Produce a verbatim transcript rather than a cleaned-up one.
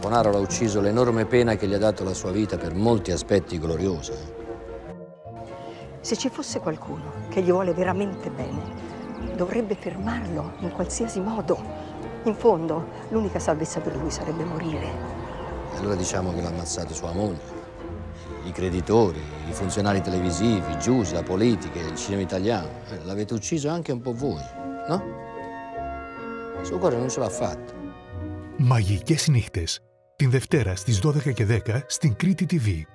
Bonaro l'ha ucciso l'enorme pena che gli ha dato la sua vita per molti aspetti gloriosa. Se ci fosse qualcuno che gli vuole veramente bene, dovrebbe fermarlo in qualsiasi modo. In fondo, l'unica salvezza per lui sarebbe morire. E allora diciamo che l'ha ammazzato sua moglie, i creditori, i funzionari televisivi, Giuse, la politica, il cinema italiano. Eh, l'avete ucciso anche un po' voi, no? Il suo cuore non ce l'ha fatta. Μαγικές νύχτες. Την Δευτέρα στις δώδεκα και δέκα στην Κρήτη τι βι.